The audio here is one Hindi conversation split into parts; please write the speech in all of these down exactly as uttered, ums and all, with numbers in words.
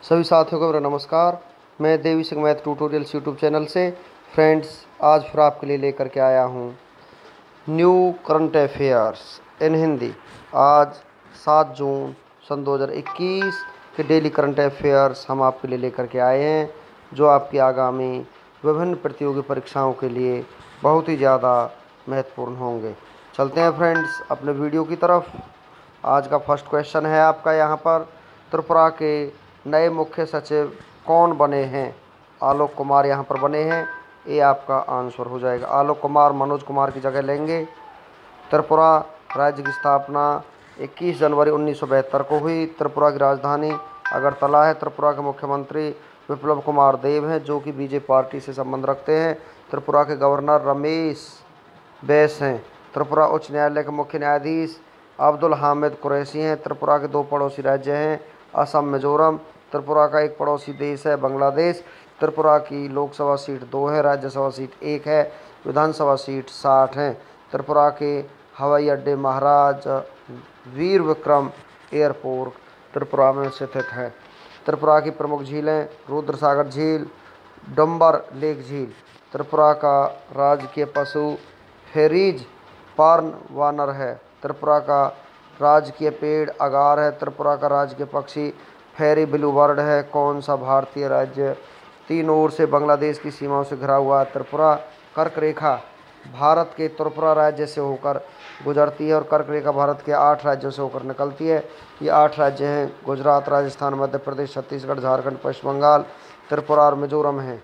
सभी साथियों को मेरा नमस्कार। मैं Devi Singh math tutorials YouTube channel से फ्रेंड्स आज फिर आपके लिए लेकर के आया हूँ new current affairs in Hindi. आज सात जून सन दो हज़ार इक्कीस के डेली करंट अफेयर्स हम आपके लिए लेकर के आए हैं, जो आपकी आगामी विभिन्न प्रतियोगी परीक्षाओं के लिए बहुत ही ज़्यादा महत्वपूर्ण होंगे। चलते हैं फ्रेंड्स अपने वीडियो की तरफ। आज का फर्स्ट क्वेश्चन है आपका यहाँ पर, त्रिपुरा के नए मुख्य सचिव कौन बने हैं? आलोक कुमार यहाँ पर बने हैं, ये आपका आंसर हो जाएगा। आलोक कुमार मनोज कुमार की जगह लेंगे। त्रिपुरा राज्य की स्थापना इक्कीस जनवरी उन्नीस सौ बहत्तर को हुई। त्रिपुरा की राजधानी अगरतला है। त्रिपुरा के मुख्यमंत्री विप्लव कुमार देव हैं, जो कि बीजेपी पार्टी से संबंध रखते हैं। त्रिपुरा के गवर्नर रमेश बैस हैं। त्रिपुरा उच्च न्यायालय के मुख्य न्यायाधीश अब्दुल हामिद कुरैशी हैं। त्रिपुरा के दो पड़ोसी राज्य हैं, असम मिजोरम। त्रिपुरा का एक पड़ोसी देश है बांग्लादेश। त्रिपुरा की लोकसभा सीट दो है, राज्यसभा सीट एक है, विधानसभा सीट साठ हैं। त्रिपुरा के हवाई अड्डे महाराज वीर विक्रम एयरपोर्ट त्रिपुरा में स्थित है। त्रिपुरा की प्रमुख झीलें रुद्रसागर झील, डम्बर लेक झील। त्रिपुरा का राजकीय पशु हेरिज पार्न वानर है। त्रिपुरा का राजकीय पेड़ अगार है। त्रिपुरा का राजकीय पक्षी फेरी ब्लू बर्ड है। कौन सा भारतीय राज्य तीन ओर से बांग्लादेश की सीमाओं से घिरा हुआ है? त्रिपुरा। कर्क रेखा भारत के त्रिपुरा राज्य से होकर गुजरती है और कर्क रेखा भारत के आठ राज्यों से होकर निकलती है। ये आठ राज्य हैं गुजरात, राजस्थान, मध्य प्रदेश, छत्तीसगढ़, झारखंड, पश्चिम बंगाल, त्रिपुरा और मिजोरम है।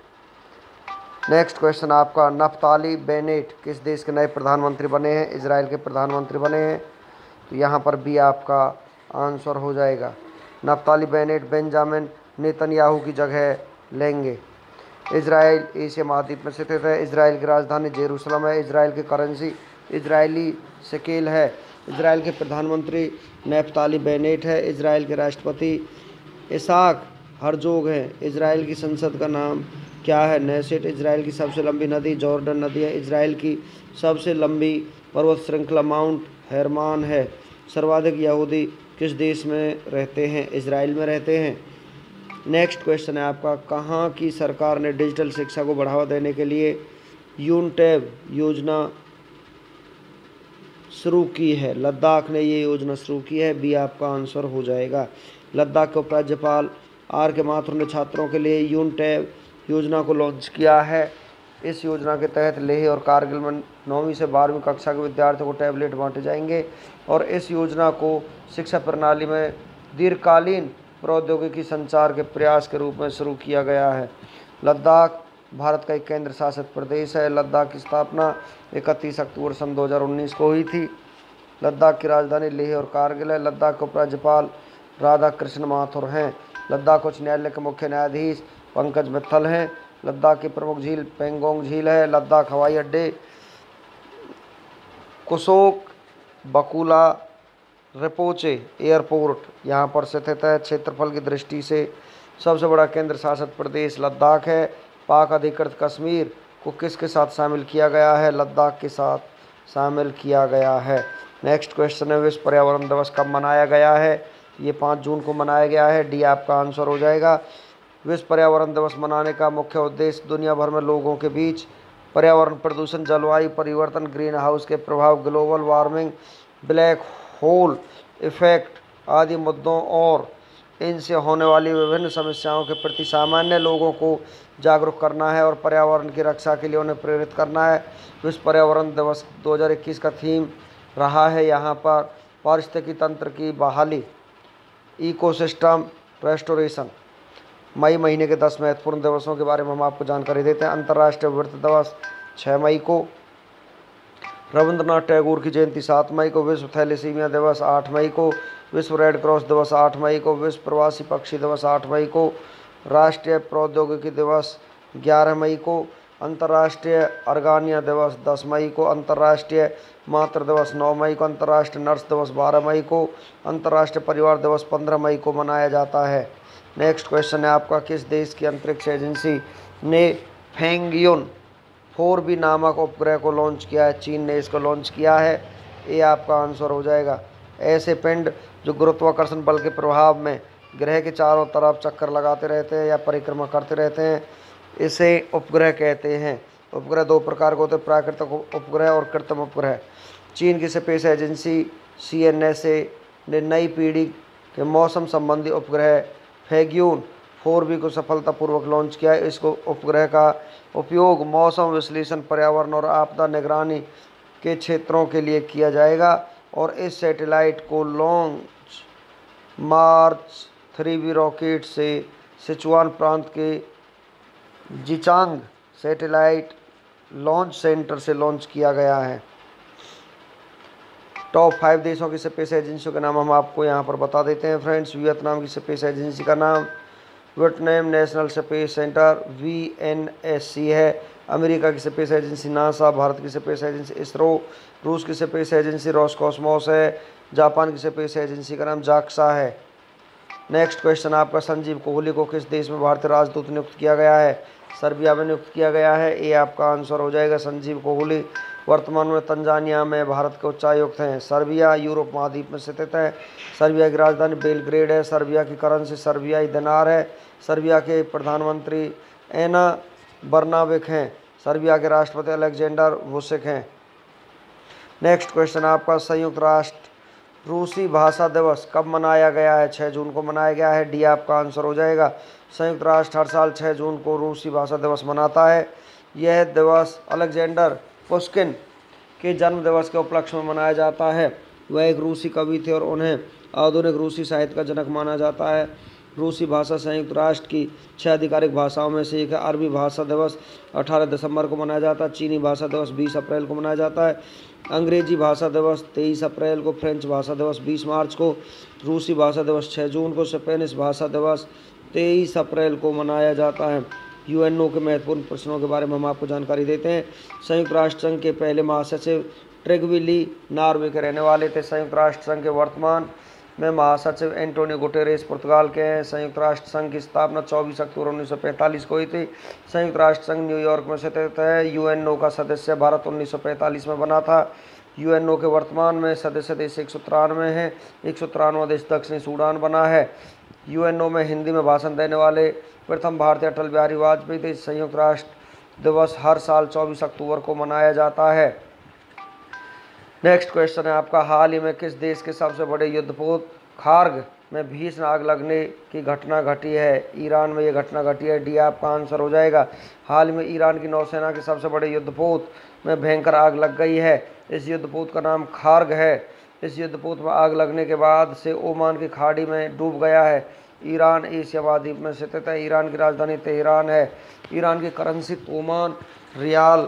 नेक्स्ट क्वेश्चन आपका, नफ्ताली बेनेट किस देश के नए प्रधानमंत्री बने हैं? इजराइल के प्रधानमंत्री बने हैं, तो यहाँ पर भी आपका आंसर हो जाएगा। नफ्ताली बेनेट बेंजामिन नेतन्याहू की जगह लेंगे। इजराइल एशिया महाद्वीप में स्थित है। इजराइल की राजधानी जेरूसलम है। इजराइल की करेंसी इजरायली शेकेल है। इजराइल के प्रधानमंत्री नफ्ताली बेनेट है। इजराइल के राष्ट्रपति इसाक हर्जोग हैं। इजराइल की संसद का नाम क्या है? नेसेट। इजराइल की सबसे लंबी नदी जॉर्डन नदी है। इजराइल की सबसे लंबी पर्वत श्रृंखला माउंट हेरमान है। सर्वाधिक यहूदी किस देश में रहते हैं? इजराइल में रहते हैं। नेक्स्ट क्वेश्चन है आपका, कहाँ की सरकार ने डिजिटल शिक्षा को बढ़ावा देने के लिए यूनटैब योजना शुरू की है? लद्दाख ने ये योजना शुरू की है, बी आपका आंसर हो जाएगा। लद्दाख के उपराज्यपाल आर के माथुर ने छात्रों के लिए यूनटैब योजना को लॉन्च किया है। इस योजना के तहत लेह और कारगिल में नौवीं से बारहवीं कक्षा के विद्यार्थियों को टैबलेट बांटे जाएंगे और इस योजना को शिक्षा प्रणाली में दीर्घकालीन प्रौद्योगिकी संचार के प्रयास के रूप में शुरू किया गया है। लद्दाख भारत का एक केंद्र शासित प्रदेश है। लद्दाख की स्थापना इकतीस अक्टूबर सन दो हज़ार उन्नीस को हुई थी। लद्दाख की राजधानी लेह और कारगिल है। लद्दाख के उपराज्यपाल राधा कृष्ण माथुर हैं। लद्दाख उच्च न्यायालय के मुख्य न्यायाधीश पंकज मित्तल हैं। लद्दाख की प्रमुख झील पेंगोंग झील है। लद्दाख हवाई अड्डे कुशोक बकुला रिपोचे एयरपोर्ट यहाँ पर स्थित है। क्षेत्रफल की दृष्टि से सबसे बड़ा केंद्र शासित प्रदेश लद्दाख है। पाक अधिकृत कश्मीर को किसके साथ शामिल किया गया है? लद्दाख के साथ शामिल किया गया है। नेक्स्ट क्वेश्चन है, विश्व पर्यावरण दिवस कब मनाया गया है? ये पाँच जून को मनाया गया है, डी आपका आंसर हो जाएगा। विश्व पर्यावरण दिवस मनाने का मुख्य उद्देश्य दुनिया भर में लोगों के बीच पर्यावरण प्रदूषण, जलवायु परिवर्तन, ग्रीन हाउस के प्रभाव, global warming, black hole effect आदि मुद्दों और इनसे होने वाली विभिन्न समस्याओं के प्रति सामान्य लोगों को जागरूक करना है और पर्यावरण की रक्षा के लिए उन्हें प्रेरित करना है। विश्व पर्यावरण दिवस दो हज़ार इक्कीस का थीम रहा है यहाँ पर पारिस्थितिकी तंत्र की बहाली, इकोसिस्टम रेस्टोरेशन। मई महीने के दस महत्वपूर्ण दिवसों के बारे में हम आपको जानकारी देते हैं। अंतर्राष्ट्रीय वृत्त दिवस छः मई को, रविंद्रनाथ टैगोर की जयंती सात मई को, विश्व थैलेसीमिया दिवस आठ मई को, विश्व रेड क्रॉस दिवस आठ मई को, विश्व प्रवासी पक्षी दिवस आठ मई को, राष्ट्रीय प्रौद्योगिकी दिवस ग्यारह मई को, अंतर्राष्ट्रीय अर्गानिया दिवस दस मई को, अंतर्राष्ट्रीय मातृ दिवस नौ मई को, अंतर्राष्ट्रीय नर्स दिवस बारह मई को, अंतर्राष्ट्रीय परिवार दिवस पंद्रह मई को मनाया जाता है। नेक्स्ट क्वेश्चन है आपका, किस देश की अंतरिक्ष एजेंसी ने फेंगयुन फोर बी नामक उपग्रह को लॉन्च किया है? चीन ने इसको लॉन्च किया है, ये आपका आंसर हो जाएगा। ऐसे पिंड जो गुरुत्वाकर्षण बल के प्रभाव में ग्रह के चारों तरफ चक्कर लगाते रहते हैं या परिक्रमा करते रहते हैं, इसे उपग्रह कहते हैं। उपग्रह दो प्रकार के होते हैं, प्राकृतिक उपग्रह और कृत्रिम उपग्रह। चीन की space agency C N S A ने नई पीढ़ी के मौसम संबंधी उपग्रह फैग्यून फोर बी को सफलतापूर्वक लॉन्च किया है। इसको उपग्रह का उपयोग मौसम विश्लेषण, पर्यावरण और आपदा निगरानी के क्षेत्रों के लिए किया जाएगा और इस सैटेलाइट को launch March three B rocket से सिचुआन प्रांत के जिचांग सैटेलाइट लॉन्च सेंटर से लॉन्च किया गया है। टॉप फाइव देशों की स्पेस एजेंसियों के नाम हम आपको यहाँ पर बता देते हैं फ्रेंड्स। वियतनाम की स्पेस एजेंसी का नाम Vietnam national space centre V N S C है। अमेरिका की स्पेस एजेंसी नासा। भारत की स्पेस एजेंसी इसरो। रूस की स्पेस एजेंसी रोसकॉस्मोस है। जापान की स्पेस एजेंसी का नाम जाक्सा है। नेक्स्ट क्वेश्चन आपका, संजीव कोहली को किस देश में भारतीय राजदूत नियुक्त किया गया है? सर्बिया में नियुक्त किया गया है। ये आपका आंसर हो जाएगा। संजीव कोहली वर्तमान में तंजानिया में भारत के उच्चायुक्त हैं। सर्बिया यूरोप महाद्वीप में स्थित है। सर्बिया की राजधानी बेलग्रेड है। सर्बिया की करेंसी सर्बियाई दिनार है। सर्बिया के प्रधानमंत्री एना बर्नाबिक हैं। सर्बिया के राष्ट्रपति अलेक्जेंडर वुसिक हैं। नेक्स्ट क्वेश्चन आपका, संयुक्त राष्ट्र रूसी भाषा दिवस कब मनाया गया है? छः जून को मनाया गया है। डी आपका आंसर हो जाएगा। संयुक्त राष्ट्र हर साल छः जून को रूसी भाषा दिवस मनाता है। यह दिवस अलेक्जेंडर पुश्किन के जन्म दिवस के उपलक्ष्य में मनाया जाता है। वह एक रूसी कवि थे और उन्हें आधुनिक रूसी साहित्य का जनक माना जाता है। रूसी भाषा संयुक्त राष्ट्र की छह आधिकारिक भाषाओं में से एक है। अरबी भाषा दिवस अठारह दिसंबर को मनाया जाता है। चीनी भाषा दिवस बीस अप्रैल को मनाया जाता है। अंग्रेजी भाषा दिवस तेईस अप्रैल को। फ्रेंच भाषा दिवस बीस मार्च को। रूसी भाषा दिवस छः जून को। स्पेनिश भाषा दिवस तेईस अप्रैल को मनाया जाता है। यूएनओ के महत्वपूर्ण प्रश्नों के बारे में हम आपको जानकारी देते हैं। संयुक्त राष्ट्र संघ के पहले महासचिव ट्रिग्वी ली नॉर्वे के रहने वाले थे। संयुक्त राष्ट्र संघ के वर्तमान में महासचिव एंटोनियो गुटेरेस पुर्तगाल के हैं। संयुक्त राष्ट्र संघ की स्थापना चौबीस अक्टूबर उन्नीस सौ पैंतालीस को हुई थी। संयुक्त राष्ट्र संघ न्यूयॉर्क में स्थित है। यूएनओ का सदस्य भारत उन्नीस सौ पैंतालीस में बना था। यूएनओ के वर्तमान में सदस्य देश एक सौ तिरानवे हैं। एक सौ तिरानवा देश दक्षिणी सूडान बना है। यूएनओ में हिंदी में भाषण देने वाले प्रथम भारतीय अटल बिहारी वाजपेयी थे। संयुक्त राष्ट्र दिवस हर साल चौबीस अक्टूबर को मनाया जाता है। नेक्स्ट क्वेश्चन है आपका, हाल ही में किस देश के सबसे बड़े युद्धपोत खार्ग में भीषण आग लगने की घटना घटी है? ईरान में ये घटना घटी है। डी आपका आंसर हो जाएगा। हाल ही में ईरान की नौसेना के सबसे बड़े युद्धपोत में भयंकर आग लग गई है। इस युद्धपोत का नाम खार्ग है। इस युद्धपोत में आग लगने के बाद से ओमान की खाड़ी में डूब गया है। ईरान एशिया महाद्वीप में स्थित है। ईरान की राजधानी तेहरान है। ईरान की करेंसी ओमान रियाल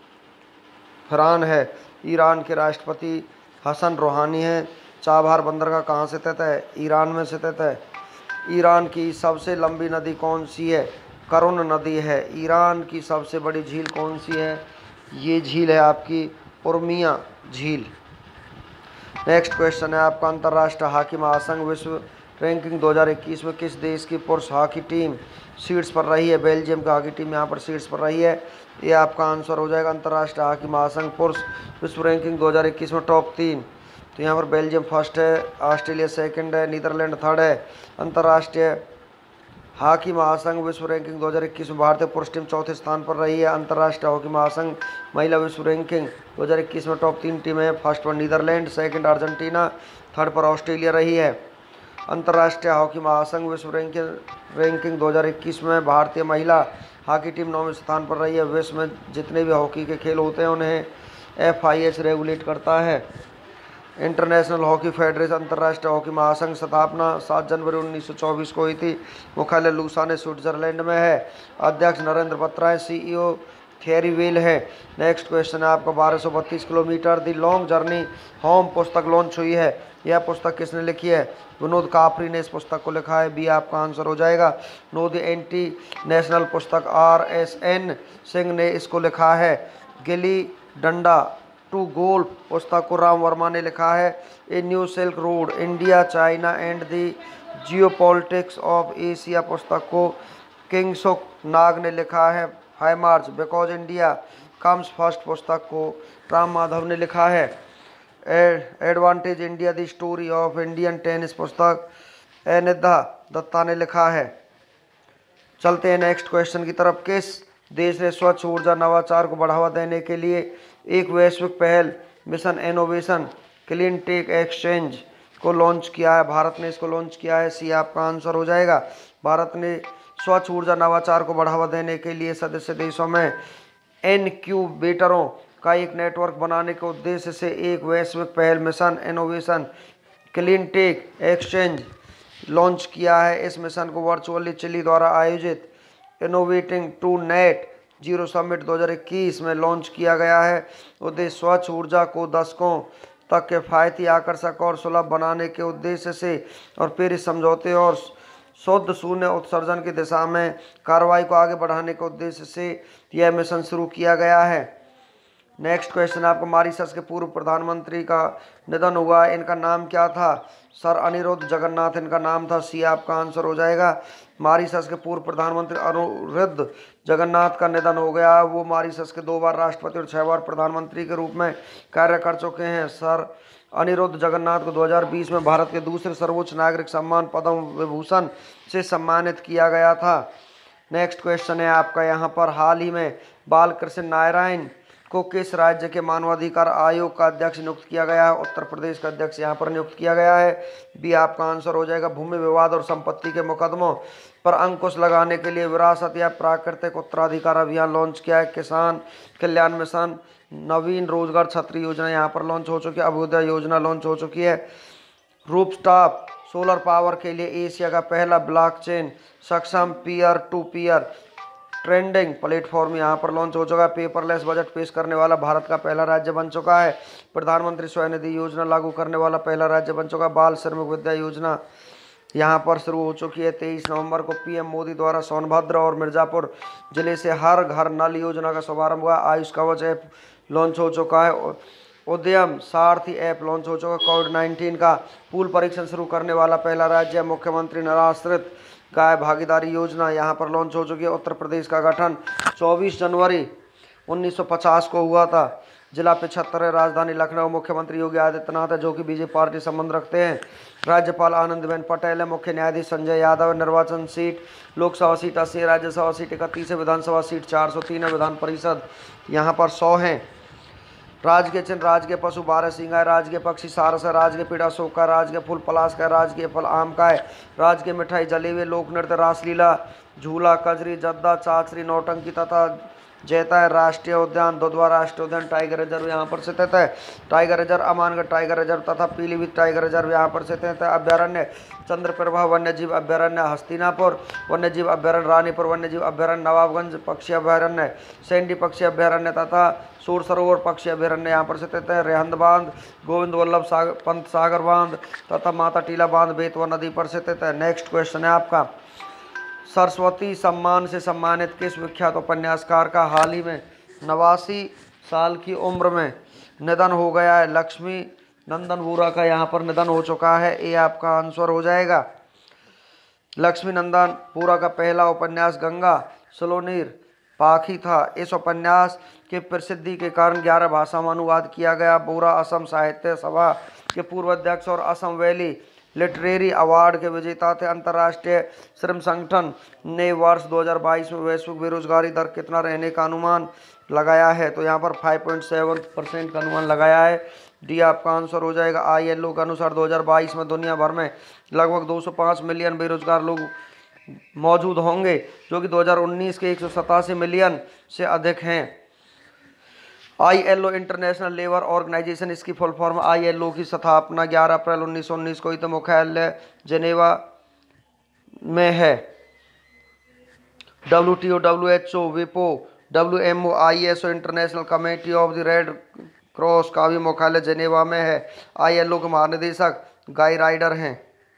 फरान है। ईरान के राष्ट्रपति हसन रूहानी हैं। चाबहार बंदरगाह कहाँ स्थित है? ईरान में स्थित है। ईरान की सबसे लंबी नदी कौन सी है? करुण नदी है। ईरान की सबसे बड़ी झील कौन सी है? ये झील है आपकी उर्मिया झील। नेक्स्ट क्वेश्चन है आपका, अंतर्राष्ट्रीय हॉकी महासंघ विश्व रैंकिंग दो हज़ार इक्कीस में किस देश की पुरुष हॉकी टीम शीर्ष पर रही है? बेल्जियम की हॉकी टीम यहाँ पर शीर्ष पर रही है। ये आपका आंसर हो जाएगा। अंतर्राष्ट्रीय हॉकी महासंघ पुरुष विश्व रैंकिंग दो हज़ार इक्कीस में टॉप तीन, तो यहाँ पर बेल्जियम फर्स्ट है, ऑस्ट्रेलिया सेकंड है, नीदरलैंड थर्ड है। अंतर्राष्ट्रीय हॉकी महासंघ विश्व रैंकिंग दो हज़ार इक्कीस में भारतीय पुरुष टीम चौथे स्थान पर रही है। अंतर्राष्ट्रीय हॉकी महासंघ महिला विश्व रैंकिंग दो हज़ार इक्कीस में टॉप तीन टीमें, फर्स्ट पर नीदरलैंड, सेकंड अर्जेंटीना, थर्ड पर ऑस्ट्रेलिया रही है। अंतर्राष्ट्रीय हॉकी महासंघ विश्व रैंकिंग रैंकिंग दो हज़ार इक्कीस में भारतीय महिला हॉकी टीम नौवें स्थान पर रही है। विश्व में जितने भी हॉकी के खेल होते हैं उन्हें एफ आई एच रेगुलेट करता है। इंटरनेशनल हॉकी फेडरेशन अंतर्राष्ट्रीय हॉकी महासंघ स्थापना सात जनवरी उन्नीस सौ चौबीस को हुई थी। मुख्यालय लूसाने स्विट्जरलैंड में है। अध्यक्ष नरेंद्र बत्रा है। सीईओ थेरी वेल है। नेक्स्ट क्वेश्चन है आपका, बारह सौ बत्तीस kilometre the long journey home पुस्तक लॉन्च हुई है। यह पुस्तक किसने लिखी है? विनोद काफरी ने इस पुस्तक को लिखा है। बी आपका आंसर हो जाएगा। नोद एंटी नेशनल पुस्तक आर एस एन सिंह ने इसको लिखा है। गिली डंडा टू गोल्फ पुस्तक को राम वर्मा ने लिखा है। A new silk road India China and the geopolitics of Asia पुस्तक को किंगसुक नाग ने लिखा है। High march because India comes first पुस्तक को राम माधव ने लिखा है। Advantage India the story of Indian tennis पुस्तक ए निधा दत्ता ने लिखा है। चलते हैं नेक्स्ट क्वेश्चन की तरफ। किस देश ने स्वच्छ ऊर्जा नवाचार को बढ़ावा देने के लिए एक वैश्विक पहल mission innovation clean tech exchange को लॉन्च किया है? भारत ने इसको लॉन्च किया है। सी आपका आंसर हो जाएगा। भारत ने स्वच्छ ऊर्जा नवाचार को बढ़ावा देने के लिए सदस्य देशों में इनक्यूबेटरों का एक नेटवर्क बनाने के उद्देश्य से एक वैश्विक पहल mission innovation clean tech exchange launch किया है। इस मिशन को वर्चुअली चिली द्वारा आयोजित innovating to net zero summit दो हज़ार इक्कीस में लॉन्च किया गया है। उद्देश्य स्वच्छ ऊर्जा को दशकों तक किफायती, आकर्षक और सुलभ बनाने के उद्देश्य से और पेरिस समझौते और शुद्ध शून्य उत्सर्जन की दिशा में कार्रवाई को आगे बढ़ाने के उद्देश्य से यह मिशन शुरू किया गया है। नेक्स्ट क्वेश्चन आपको। मॉरिशस के पूर्व प्रधानमंत्री का निधन हुआ, इनका नाम क्या था? सर अनिरुद्ध जगन्नाथ इनका नाम था। सी आपका आंसर हो जाएगा। मॉरिशस के पूर्व प्रधानमंत्री अनिरुद्ध जगन्नाथ का निधन हो गया। वो मॉरिशस के दो बार राष्ट्रपति और छह बार प्रधानमंत्री के रूप में कार्य कर चुके हैं। सर अनिरुद्ध जगन्नाथ को दो हज़ार बीस में भारत के दूसरे सर्वोच्च नागरिक सम्मान पद्म विभूषण से सम्मानित किया गया था। नेक्स्ट क्वेश्चन है आपका यहाँ पर। हाल ही में बालकृष्ण नारायण को किस राज्य के मानवाधिकार आयोग का अध्यक्ष नियुक्त किया गया है? उत्तर प्रदेश का अध्यक्ष यहाँ पर नियुक्त किया गया है। बी आपका आंसर हो जाएगा। भूमि विवाद और संपत्ति के मुकदमों पर अंकुश लगाने के लिए विरासत या प्राकृतिक उत्तराधिकार अभियान लॉन्च किया है। किसान कल्याण मिशन, नवीन रोजगार छतरी योजना यहाँ पर लॉन्च हो चुकी है। अभ्युदय योजना लॉन्च हो चुकी है। रूफटॉप सोलर पावर के लिए एशिया का पहला ब्लॉकचेन सक्षम peer to peer trending platform यहाँ पर लॉन्च हो चुका है। पेपरलेस बजट पेश करने वाला भारत का पहला राज्य बन चुका है। प्रधानमंत्री स्वनिधि योजना लागू करने वाला पहला राज्य बन चुका है। बाल श्रमिक विद्या योजना यहाँ पर शुरू हो चुकी है। तेईस नवंबर को पीएम मोदी द्वारा सोनभद्र और मिर्जापुर जिले से हर घर नल योजना का शुभारंभ हुआ। आयुष कवच ऐप लॉन्च हो चुका है। उद्यम सारथी ऐप लॉन्च हो चुका है। कोविड नाइन्टीन का पूल परीक्षण शुरू करने वाला पहला राज्य मुख्यमंत्री निराश्रित गाय भागीदारी योजना यहाँ पर लॉन्च हो चुकी है। उत्तर प्रदेश का गठन चौबीस जनवरी उन्नीस सौ पचास को हुआ था। जिला पिछहत्तर है। राजधानी लखनऊ। मुख्यमंत्री योगी आदित्यनाथ है जो कि बीजेपी पार्टी संबंध रखते हैं। राज्यपाल आनंदीबेन पटेल है। मुख्य न्यायाधीश संजय यादव है। निर्वाचन सीट लोकसभा सीट अस्सी, राज्यसभा सीट इकतीस है, विधानसभा सीट चार सौ तीन है, विधान परिषद यहाँ पर सौ है। राजकीय चिन्ह राजकीय पशु बारह सिंह है। राजकीय पक्षी सारस है। राजकीय पेड़ अशोक का, राजकीय फूल पलाश का, राजकीय फल आम का है। राजकीय मिठाई जलेबी, लोक नृत्य रासलीला, झूला, कजरी, जद्दा, चाचरी, नौटंकी तथा जैता है। राष्ट्रीय उद्यान दुधवा राष्ट्रीय उद्यान टाइगर रिजर्व यहाँ पर स्थित है। Tiger reserve Amangarh tiger reserve तथा पीलीभीत टाइगर रिजर्व यहाँ पर स्थित है। अभ्यारण्य चंद्रप्रभा वन्य जीव अभ्यारण्य, हस्तिनापुर वन्य जीव अभ्यारण्य, रानीपुर वन्य जीव अभ्यारण्य, नवाबगंज पक्षी अभ्यारण्य, सैंडी पक्षी अभ्यारण्य तथा सूर सरोवर पक्षी अभ्यारण्य यहाँ पर स्थित है। रेहंद बांध, गोविंद वल्लभ सागर पंत सागर बांध तथा माता टीला बांध बेतवा नदी पर स्थित है। नेक्स्ट क्वेश्चन है आपका। सरस्वती सम्मान से सम्मानित किस विख्यात उपन्यासकार का हाल ही में नवासी साल की उम्र में निधन हो गया है? लक्ष्मी नंदन वोरा का यहाँ पर निधन हो चुका है। ये आपका आंसर हो जाएगा। लक्ष्मी नंदन वोरा का पहला उपन्यास गंगा सलोनीर पाखी था। इस उपन्यास के प्रसिद्धि के कारण ग्यारह भाषा में अनुवाद किया गया। वोरा असम साहित्य सभा के पूर्व अध्यक्ष और असम वैली लिटरेरी अवार्ड के विजेता थे। अंतर्राष्ट्रीय श्रम संगठन ने वर्ष दो हज़ार बाईस में वैश्विक बेरोजगारी दर कितना रहने का अनुमान लगाया है? तो यहाँ पर पाँच पॉइंट सात परसेंट का अनुमान लगाया है। डी आपका आंसर हो जाएगा। आई एल ओ के अनुसार दो हज़ार बाईस में दुनिया भर में लगभग दो सौ पाँच मिलियन बेरोजगार लोग मौजूद होंगे जो कि दो हज़ार उन्नीस के एक सौ सतासी मिलियन से अधिक हैं। I L O international labour organisation, इसकी full form I L O की स्थापना ग्यारह अप्रैल उन्नीस सौ उन्नीस को हुई। तो मुख्यालय जेनेवा में है। W T O, W H O, विपो, W M O, I S O international committee of the red cross का भी मुख्यालय जेनेवा में है। आई एल ओ के महानिदेशक गाई राइडर हैं।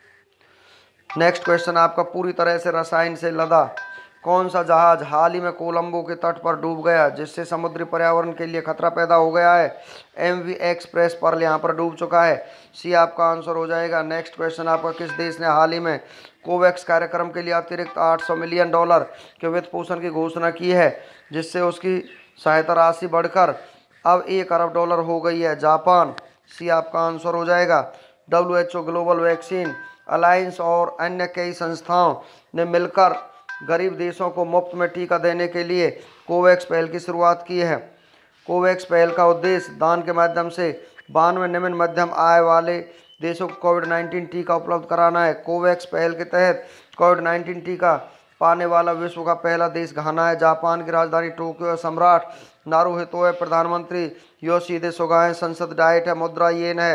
नेक्स्ट क्वेश्चन आपका। पूरी तरह से रसायन से लदा कौन सा जहाज हाल ही में कोलंबो के तट पर डूब गया जिससे समुद्री पर्यावरण के लिए खतरा पैदा हो गया है? एम वी एक्सप्रेस पर्ल यहाँ पर डूब चुका है। सी आपका आंसर हो जाएगा। नेक्स्ट क्वेश्चन आपका। किस देश ने हाल ही में कोवैक्स कार्यक्रम के लिए अतिरिक्त आठ सौ मिलियन डॉलर के वित्त पोषण की घोषणा की है जिससे उसकी सहायता राशि बढ़कर अब एक अरब डॉलर हो गई है? जापान। सी आपका आंसर हो जाएगा। W H O global vaccine alliance और अन्य कई संस्थाओं ने मिलकर गरीब देशों को मुफ्त में टीका देने के लिए कोवैक्स पहल की शुरुआत की है। कोवैक्स पहल का उद्देश्य दान के माध्यम से बानवे निम्न मध्यम आय वाले देशों को कोविड नाइन्टीन टीका उपलब्ध कराना है। कोवैक्स पहल के तहत कोविड नाइन्टीन टीका पाने वाला विश्व का पहला देश घाना है। जापान की राजधानी टोक्यो सम्राट नारुहितो है। प्रधानमंत्री योशिहिदे सुगा है। संसद डाइट है। मुद्रा येन है।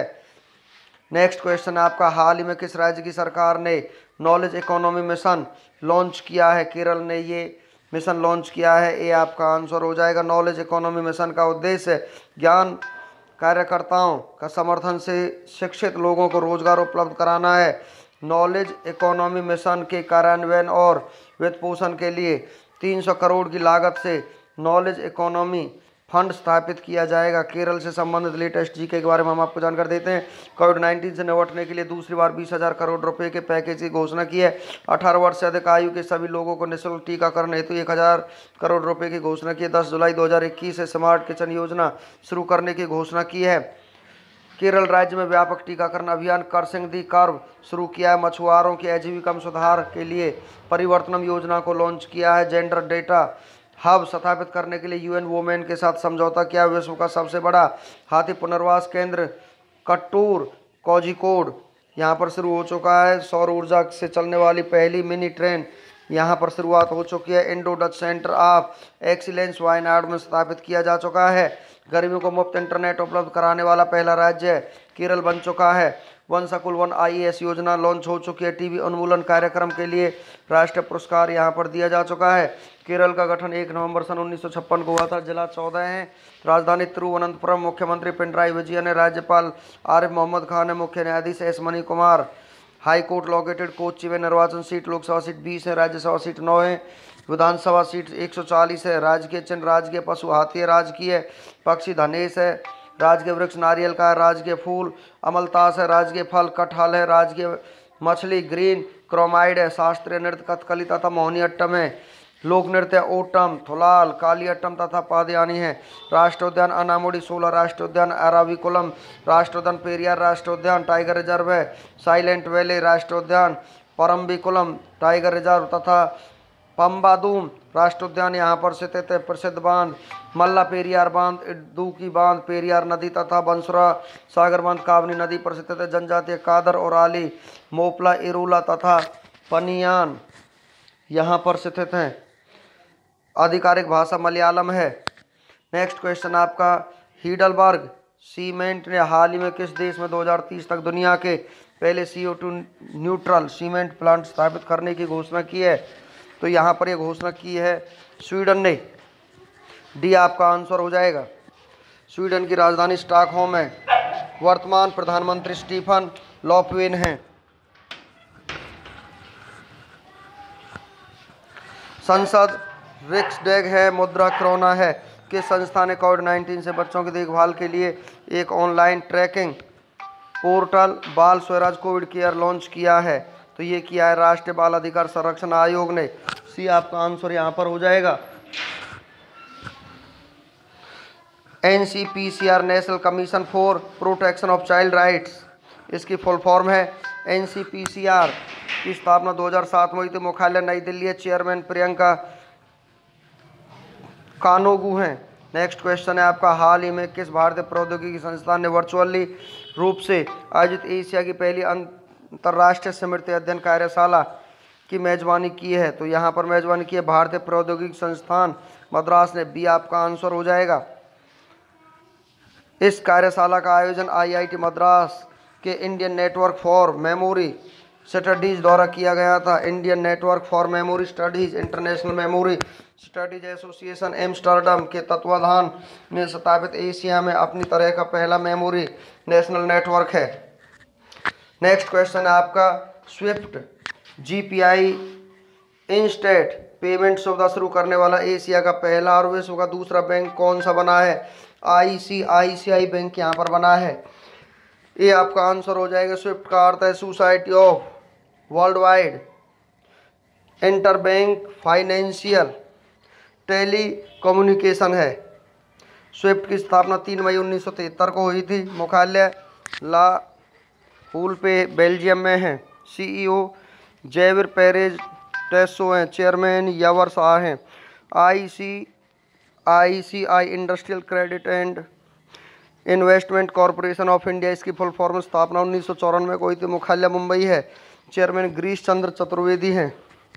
नेक्स्ट क्वेश्चन है आपका, हाल ही में किस राज्य की सरकार ने नॉलेज इकोनॉमी मिशन लॉन्च किया है? केरल ने ये मिशन लॉन्च किया है। ये आपका आंसर हो जाएगा। नॉलेज इकोनॉमी मिशन का उद्देश्य ज्ञान कार्यकर्ताओं का समर्थन से शिक्षित लोगों को रोजगार उपलब्ध कराना है। नॉलेज इकोनॉमी मिशन के कार्यान्वयन और वित्त पोषण के लिए तीन सौ करोड़ की लागत से नॉलेज इकोनॉमी फंड स्थापित किया जाएगा। केरल से संबंधित लेटेस्ट जीके के बारे में हम आपको जानकारी देते हैं। कोविड नाइन्टीन से निपटने के लिए दूसरी बार बीस हजार करोड़ रुपए के पैकेज की घोषणा की है। अठारह वर्ष से अधिक आयु के सभी लोगों को निःशुल्क टीकाकरण हेतु एक हजार करोड़ रुपए की घोषणा की है। दस जुलाई दो हजार इक्कीस से स्मार्ट किचन योजना शुरू करने की घोषणा की है। केरल राज्य में व्यापक टीकाकरण अभियान क्रॉसिंग दी कर्व शुरू किया है। मछुआरों की आजीविका में सुधार के लिए परिवर्तनम योजना को लॉन्च किया है। जेंडर डेटा हब स्थापित करने के लिए यूएन वुमेन के साथ समझौता किया। विश्व का सबसे बड़ा हाथी पुनर्वास केंद्र कट्टूर कोझिकोड यहाँ पर शुरू हो चुका है। सौर ऊर्जा से चलने वाली पहली मिनी ट्रेन यहाँ पर शुरुआत हो चुकी है। Indo Dutch centre of excellence Wayanad में स्थापित किया जा चुका है। गरीबों को मुफ्त इंटरनेट उपलब्ध कराने वाला पहला राज्य केरल बन चुका है। वन स्कूल वन आईएएस योजना लॉन्च हो चुकी है। टीबी उन्मूलन कार्यक्रम के लिए राष्ट्रीय पुरस्कार यहाँ पर दिया जा चुका है। केरल का गठन एक नवंबर सन उन्नीस सौ छप्पन को हुआ था। जिला चौदह है। राजधानी तिरुवनंतपुरम। मुख्यमंत्री पिनराई विजयन है। राज्यपाल आरिफ मोहम्मद खान है। मुख्य न्यायाधीश S Mani Kumar. High court located Kochi में। निर्वाचन सीट लोकसभा सीट बीस है। राज्यसभा सीट नौ है। विधानसभा सीट एक सौ चालीस है। राजकीय चिन्ह राजकीय पशु हाथी है। राजकीय पक्षी धनेश है। राजकीय वृक्ष नारियल का है। राजकीय फूल अमलतास है। राजकीय फल कटहल है। राजकीय मछली ग्रीन क्रोमाइड है। शास्त्रीय नृत्य कथकली तथा मोहिनीअट्टम है। लोक नृत्य ओटम थुलाल कालियट्टम तथा पादयानी है। राष्ट्रीय उद्यान अनामुडी सोलह। राष्ट्रीय उद्यान अराविकुलम। राष्ट्रीय उद्यान पेरियार। राष्ट्रीय उद्यान टाइगर रिजर्व है। Silent valley. राष्ट्रीय उद्यान परम्बिकुलम टाइगर रिजर्व तथा पंबादूम राष्ट्रीय उद्यान यहाँ पर स्थित है। प्रसिद्ध बांध मल्ला पेरियार बांध, इडुक्की बांध, पेरियार नदी तथा बंसुरा सागर बांध कावनी नदी पर स्थित है। जनजातीय कादर और आली मोपला इरूला तथा पनियान यहाँ पर स्थित हैं। आधिकारिक भाषा मलयालम है। नेक्स्ट क्वेश्चन आपका, हीडलबर्ग सीमेंट ने हाल ही में किस देश में दो हज़ार तीस तक दुनिया के पहले C O two neutral cement plant स्थापित करने की घोषणा की है? तो यहाँ पर यह घोषणा की है स्वीडन ने। डी आपका आंसर हो जाएगा। स्वीडन की राजधानी स्टॉकहोम है। वर्तमान प्रधानमंत्री स्टीफन लोफवेन हैं। संसद रिक्सडैग है। मुद्रा क्रोना है। किस संस्था ने कोविड नाइन्टीन से बच्चों की देखभाल के लिए एक ऑनलाइन ट्रैकिंग पोर्टल बाल स्वराज कोविड केयर लॉन्च किया है? तो ये किया है राष्ट्रीय बाल अधिकार संरक्षण आयोग ने। सी आपका आंसर यहाँ पर हो जाएगा। N C P C R national commission for protection of child rights, इसकी फुल फॉर्म है। N C P C R की स्थापना दो हज़ार सात में हुई थी। मुख्यालय नई दिल्ली है। चेयरमैन प्रियंका कानोगू हैं। नेक्स्ट क्वेश्चन है आपका, हाल ही में किस भारतीय प्रौद्योगिकी संस्थान ने वर्चुअली रूप से आयोजित एशिया की पहली अंतर्राष्ट्रीय स्मृति अध्ययन कार्यशाला की मेजबानी की है? तो यहाँ पर मेजबानी की है भारतीय प्रौद्योगिकी संस्थान मद्रास ने। बी आपका आंसर हो जाएगा। इस कार्यशाला का आयोजन आई आई टी मद्रास के Indian network for memory studies द्वारा किया गया था। Indian network for memory studies international memory studies association Amsterdam के तत्वाधान में स्थापित एशिया में अपनी तरह का पहला मेमोरी नेशनल नेटवर्क है। नेक्स्ट क्वेश्चन है आपका, Swift G P I instant payment सुविधा शुरू करने वाला एशिया का पहला और विश्व का दूसरा बैंक कौन सा बना है? आई C I C I bank यहाँ पर बना है। ये आपका आंसर हो जाएगा। स्विफ्ट का अर्थ है society of world wide interbank financial telecommunication है। स्विफ्ट की स्थापना तीन मई उन्नीस सौ तिहत्तर को हुई थी। मुख्यालय ला हूल पे बेल्जियम में है। सीईओ जयवीर पेरेज टेसो हैं। चेयरमैन यावर शाह हैं। I C I C I industrial credit and investment corporation of India, इसकी फुल फॉर्म स्थापना उन्नीस सौ चौरानवे को हुई थी। मुख्यालय मुंबई है। चेयरमैन गिरीश चंद्र चतुर्वेदी हैं।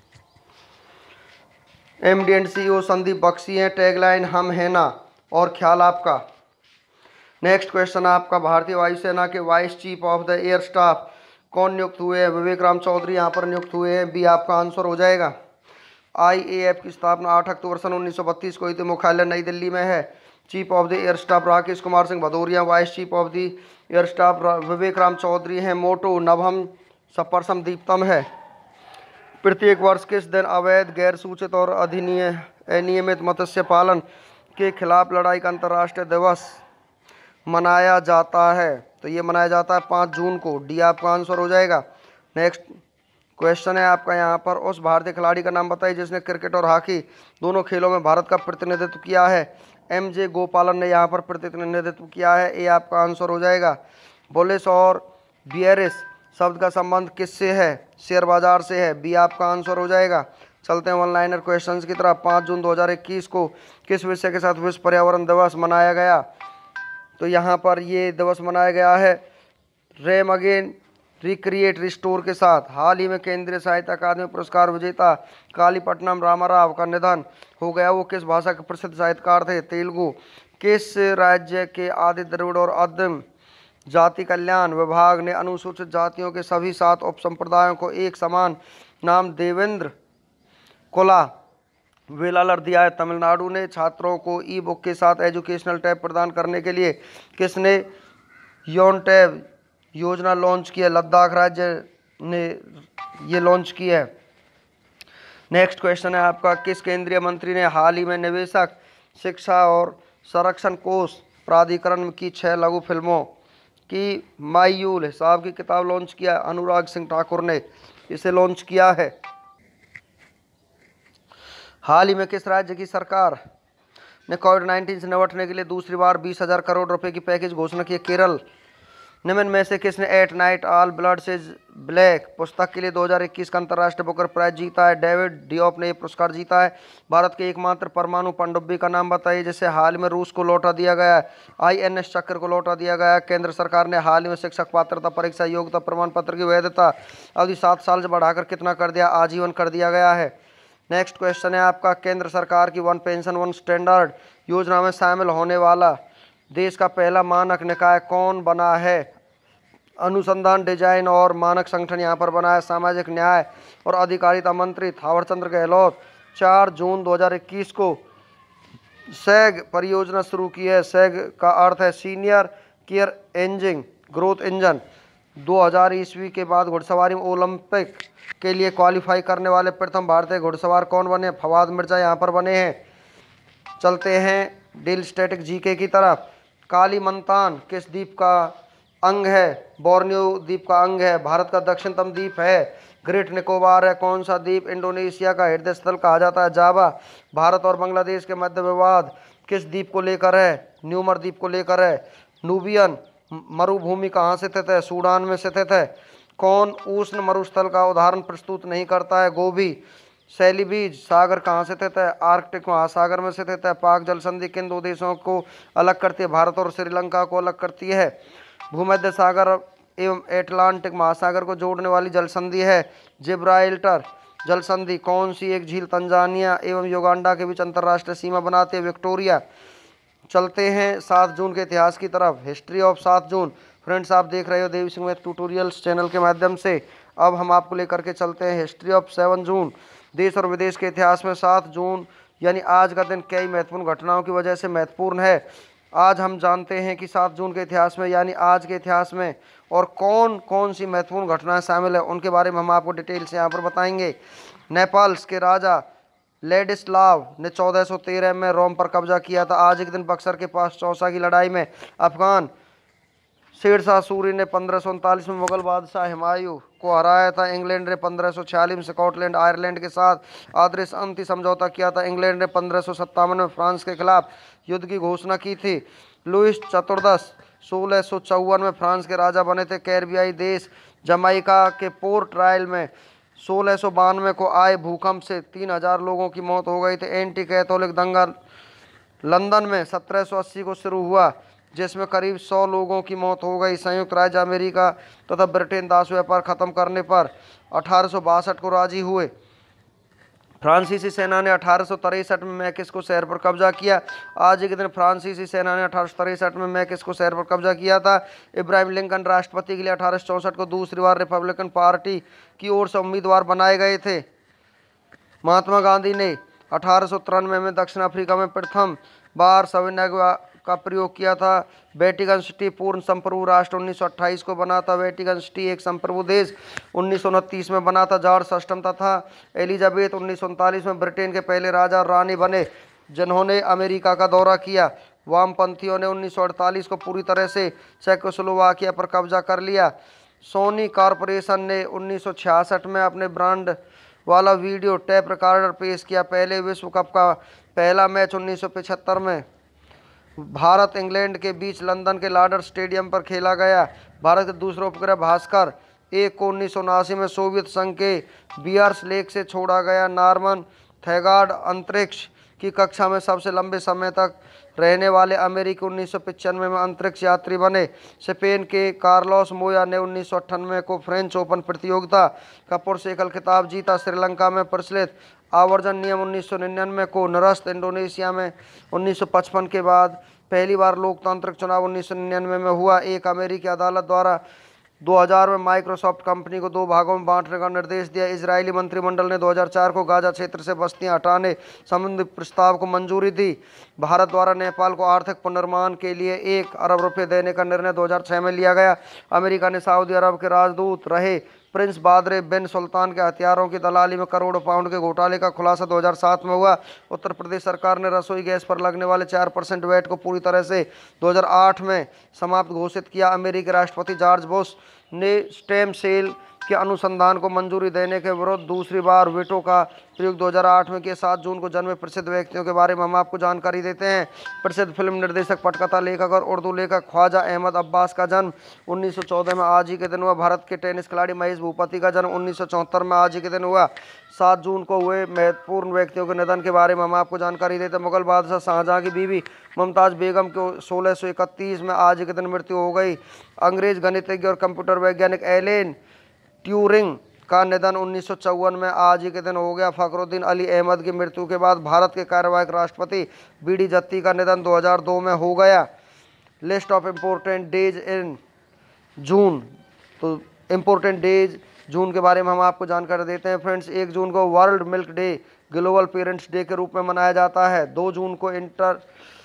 MD and CEO Sandeep Bakhshi हैं। टैगलाइन हम है ना और ख्याल आपका। नेक्स्ट क्वेश्चन आपका, भारतीय वायुसेना के vice chief of the air staff कौन नियुक्त हुए हैं? विवेक राम चौधरी यहाँ पर नियुक्त हुए हैं। बी आपका आंसर हो जाएगा। आई ए एफ की स्थापना आठ अक्टूबर सन उन्नीस सौ बत्तीस को हुई थी। मुख्यालय नई दिल्ली में है। Chief of the air staff Rakesh Kumar Singh Bhadauria. Vice chief of the air staff Vivek Ram Chaudhari हैं। मोटो नभम सपर्शम दीप्तम है। प्रत्येक वर्ष किस दिन अवैध, गैर सूचित और अधिनिय अनियमित मत्स्य पालन के खिलाफ लड़ाई का अंतर्राष्ट्रीय दिवस मनाया जाता है? तो ये मनाया जाता है पाँच जून को। डी आपका आंसर हो जाएगा। नेक्स्ट क्वेश्चन है आपका यहाँ पर, उस भारतीय खिलाड़ी का नाम बताइए जिसने क्रिकेट और हॉकी दोनों खेलों में भारत का प्रतिनिधित्व किया है। एम जे गोपालन ने यहाँ पर प्रतिनिधित्व किया है। ए आपका आंसर हो जाएगा। बुलिश और बियरिश शब्द का संबंध किससे है? शेयर बाजार से है। बी आपका आंसर हो जाएगा। चलते हैं वन लाइनर क्वेश्चंस की तरफ। पाँच जून दो हज़ार इक्कीस को किस विषय के साथ विश्व पर्यावरण दिवस मनाया गया? तो यहाँ पर ये दिवस मनाया गया है रेम अगेन रिक्रिएट रिस्टोर के साथ। हाल ही में केंद्रीय साहित्य अकादमी पुरस्कार विजेता कालीपट्टनम रामाराव का निधन हो गया। वो किस भाषा के प्रसिद्ध साहित्यकार थे? तेलुगु। किस राज्य के आदि द्रविड़ और आदिम जाति कल्याण विभाग ने अनुसूचित जातियों के सभी सात उपसंप्रदायों को एक समान नाम देवेंद्र कुला वेलालर दिया है? तमिलनाडु ने। छात्रों को ई बुक के साथ एजुकेशनल टैब प्रदान करने के लिए किसने योन टैब योजना लॉन्च की है? लद्दाख राज्य ने ये लॉन्च की है। नेक्स्ट क्वेश्चन है आपका, किस केंद्रीय मंत्री ने हाल ही में निवेशक शिक्षा और संरक्षण कोष प्राधिकरण की छह लघु फिल्मों की मायूल हिसाब की किताब लॉन्च किया? अनुराग सिंह ठाकुर ने इसे लॉन्च किया है। हाल ही में किस राज्य की सरकार ने कोविड नाइन्टीन से निपटने के लिए दूसरी बार बीस हजार करोड़ रुपए की पैकेज घोषणा की? केरल। निम्न में से किसने एट नाइट ऑल ब्लड से ब्लैक पुस्तक के लिए दो हज़ार इक्कीस का अंतर्राष्ट्रीय बुकर प्राइज जीता है? डेविड डियोप ने यह पुरस्कार जीता है। भारत के एकमात्र परमाणु पनडुब्बी का नाम बताइए जिसे हाल में रूस को लौटा दिया गया है? आई एन एस चक्र को लौटा दिया गया है। केंद्र सरकार ने हाल ही में शिक्षक पात्रता परीक्षा योग्यता प्रमाण पत्र की वैधता अवधि सात साल से बढ़ाकर कितना कर दिया? आजीवन कर दिया गया है। नेक्स्ट क्वेश्चन है आपका, केंद्र सरकार की वन पेंशन वन स्टैंडर्ड योजना में शामिल होने वाला देश का पहला मानक निकाय कौन बना है? अनुसंधान डिजाइन और मानक संगठन यहाँ पर बना है। सामाजिक न्याय और अधिकारिता मंत्री थावरचंद्र गहलोत चार जून दो हज़ार इक्कीस को सैग परियोजना शुरू की है। सैग का अर्थ है सीनियर केयर इंजिन ग्रोथ इंजन। दो हज़ार ईस्वी के बाद घुड़सवारी में ओलंपिक के लिए क्वालिफाई करने वाले प्रथम भारतीय घुड़सवार कौन बने? फवाद मिर्जा यहाँ पर बने हैं। चलते हैं डील स्टैटिक जीके की तरफ। कालीमंतान किस द्वीप का अंग है? बोर्नियो द्वीप का अंग है। भारत का दक्षिणतम द्वीप है। ग्रेट निकोबार है। कौन सा द्वीप इंडोनेशिया का हृदय स्थल कहा जाता है? जावा। भारत और बांग्लादेश के मध्य विवाद किस द्वीप को लेकर है? न्यूमर द्वीप को लेकर है। नूबियन मरुभूमि कहाँ स्थित है? सूडान में स्थित है। कौन उष्ण मरुस्थल का उदाहरण प्रस्तुत नहीं करता है? गोभी। सैलिबीज सागर कहाँ स्थित है? आर्कटिक महासागर में स्थित है। पाक जल संधि किन दो देशों को अलग करती है? भारत और श्रीलंका को अलग करती है। भूमध्य सागर एवं एटलांटिक महासागर को जोड़ने वाली जल संधि है जिब्राल्टर जल संधि। कौन सी एक झील तंजानिया एवं युगांडा के बीच अंतर्राष्ट्रीय सीमा बनाती है? विक्टोरिया। चलते हैं सात जून के इतिहास की तरफ। हिस्ट्री ऑफ सात जून। फ्रेंड्स, आप देख रहे हो Devi Singh math tutorials channel के माध्यम से। अब हम आपको लेकर के चलते हैं हिस्ट्री ऑफ सेवन जून। देश और विदेश के इतिहास में सात जून यानी आज का दिन कई महत्वपूर्ण घटनाओं की वजह से महत्वपूर्ण है। आज हम जानते हैं कि सात जून के इतिहास में यानी आज के इतिहास में और कौन कौन सी महत्वपूर्ण घटनाएं शामिल है उनके बारे में हम आपको डिटेल से यहाँ पर बताएंगे। नेपाल्स के राजा लेडिस्लाव ने चौदह सौ तेरह में रोम पर कब्जा किया था। आज एक दिन बक्सर के पास चौसा की लड़ाई में अफगान शेरशाह सूरी ने पंद्रह सौ उनतालीस में मुगल बादशाह हुमायूं को हराया था। इंग्लैंड ने पंद्रह सौ छियालीस में स्कॉटलैंड आयरलैंड के साथ आदर्श शांति समझौता किया था। इंग्लैंड ने पंद्रह सौ सत्तावन में फ्रांस के खिलाफ युद्ध की घोषणा की थी। लुईस चतुर्दश सोलह सौ चौवन में फ्रांस के राजा बने थे। कैरिबियाई देश जमाइका के पोर्ट रॉयल में सोलह सौ बानवे को आए भूकंप से तीन हजार लोगों की मौत हो गई थी। एंटी कैथोलिक दंगा लंदन में सत्रह सौ अस्सी को शुरू हुआ, जिसमें करीब सौ लोगों की मौत हो गई। संयुक्त राज्य अमेरिका तथा ब्रिटेन दास व्यापार खत्म करने पर अठारह सौ बासठ को राजी हुए। फ्रांसीसी सेना ने अठारह सौ तिरसठ में मैकिस्को शहर पर कब्जा किया। आज के दिन फ्रांसीसी सेना ने अठारह सौ तिरसठ में मैकिस्को शहर पर कब्जा किया था। इब्राहिम लिंकन राष्ट्रपति के लिए अठारह सौ चौंसठ को दूसरी बार रिपब्लिकन पार्टी की ओर से उम्मीदवार बनाए गए थे। महात्मा गांधी ने अठारह सौ तिरानवे में दक्षिण अफ्रीका में प्रथम बार सविनय का प्रयोग किया था। वेटिकन सिटी पूर्ण संप्रभु राष्ट्र उन्नीस सौ अट्ठाईस को बना था। वेटिकन सिटी एक संप्रभु देश उन्नीस सौ उनतीस में बना था। जॉर्ज अष्टम तथा एलिजाबेथ उन्नीस सौ उनतालीस में ब्रिटेन के पहले राजा और रानी बने जिन्होंने अमेरिका का दौरा किया। वामपंथियों ने उन्नीस सौ अड़तालीस को पूरी तरह से चेकोस्लोवाकिया पर कब्जा कर लिया। सोनी कॉरपोरेशन ने उन्नीस सौ छियासठ में अपने ब्रांड वाला वीडियो टेप रिकॉर्डर पेश किया। पहले विश्व कप का पहला मैच उन्नीस सौ पचहत्तर में भारत इंग्लैंड के बीच लंदन के लॉर्ड्स स्टेडियम पर खेला गया। भारत के दूसरे उपग्रह भास्कर एक को उन्नीस सौ उनासी में सोवियत संघ के बियर्स लेक से छोड़ा गया। नॉर्मन थैगार्ड अंतरिक्ष की कक्षा में सबसे लंबे समय तक रहने वाले अमेरिकी उन्नीस सौ पचानवे में अंतरिक्ष यात्री बने। स्पेन के कार्लोस मोया ने उन्नीस सौ अट्ठानवे को फ्रेंच ओपन प्रतियोगिता का पुरुष एकल खिताब जीता। श्रीलंका में प्रचलित आवर्जन नियम उन्नीस सौ निन्यानवे को निरस्त। इंडोनेशिया में उन्नीस सौ पचपन के बाद पहली बार लोकतांत्रिक चुनाव उन्नीस सौ निन्यानवे में हुआ। एक अमेरिकी अदालत द्वारा दो हज़ार में माइक्रोसॉफ्ट कंपनी को दो भागों में बांटने का निर्देश दिया। इजरायली मंत्रिमंडल ने दो हज़ार चार को गाजा क्षेत्र से बस्तियां हटाने संबंधी प्रस्ताव को मंजूरी दी। भारत द्वारा नेपाल को आर्थिक पुनर्निर्माण के लिए एक अरब रुपये देने का निर्णय दो हज़ार छह में लिया गया। अमेरिका ने सऊदी अरब के राजदूत रहे प्रिंस बादरे बिन सुल्तान के हथियारों की दलाली में करोड़ों पाउंड के घोटाले का खुलासा दो हज़ार सात में हुआ। उत्तर प्रदेश सरकार ने रसोई गैस पर लगने वाले चार परसेंट वैट को पूरी तरह से दो हज़ार आठ में समाप्त घोषित किया। अमेरिकी राष्ट्रपति जॉर्ज बुश ने स्टेम सेल के अनुसंधान को मंजूरी देने के विरुद्ध दूसरी बार वीटो का प्रयोग दो हज़ार आठ में किया। सात जून को जन्मे प्रसिद्ध व्यक्तियों के बारे में हम आपको जानकारी देते हैं। प्रसिद्ध फिल्म निर्देशक, पटकथा लेखक और उर्दू लेखक ख्वाजा अहमद अब्बास का जन्म उन्नीस सौ चौदह में आज ही के दिन हुआ। भारत के टेनिस खिलाड़ी महेश भूपति का जन्म उन्नीस सौ चौहत्तर में आज ही के दिन हुआ। सात जून को हुए महत्वपूर्ण व्यक्तियों के निधन के बारे में हम आपको जानकारी देते हैं। मुगल बादशाह शाहजहां की बीवी मुमताज़ बेगम को सोलह सौ इकतीस में आज के दिन मृत्यु हो गई। अंग्रेज गणितज्ञ और कंप्यूटर वैज्ञानिक एलेन ट्यूरिंग का निधन उन्नीस सौ चौवन में आज ही के दिन हो गया। फखरुद्दीन अली अहमद की मृत्यु के बाद भारत के कार्यवाहक राष्ट्रपति बी डी जत्ती का निधन दो हज़ार दो में हो गया। List of important days in June, तो इम्पोर्टेंट डेज जून के बारे में हम आपको जानकारी देते हैं फ्रेंड्स। एक जून को world milk day global parents day के रूप में मनाया जाता है। दो जून को inter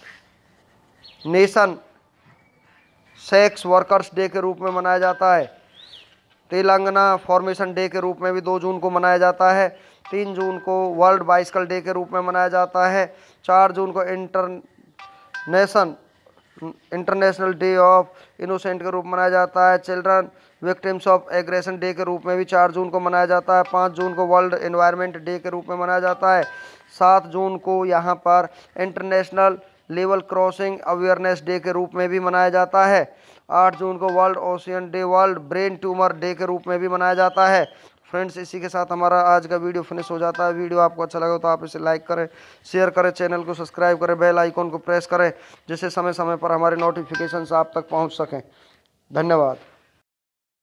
nation sex workers day के रूप में मनाया जाता है। तेलंगाना फॉर्मेशन डे के रूप में भी दो जून को मनाया जाता है। तीन जून को वर्ल्ड बाइसिकल डे के रूप में मनाया जाता है। चार जून को international international day of innocent के रूप में मनाया जाता है। Children victims of aggression day के रूप में भी चार जून को मनाया जाता है। पाँच जून को वर्ल्ड एनवायरनमेंट डे के रूप में मनाया जाता है। सात जून को यहाँ पर international level crossing awareness day के रूप में भी मनाया जाता है। आठ जून को world ocean day, world brain tumour day के रूप में भी मनाया जाता है। फ्रेंड्स, इसी के साथ हमारा आज का वीडियो फिनिश हो जाता है। वीडियो आपको अच्छा लगा तो आप इसे लाइक करें, शेयर करें, चैनल को सब्सक्राइब करें, बेल आइकॉन को प्रेस करें, जिससे समय समय पर हमारे नोटिफिकेशन आप तक पहुंच सकें। धन्यवाद।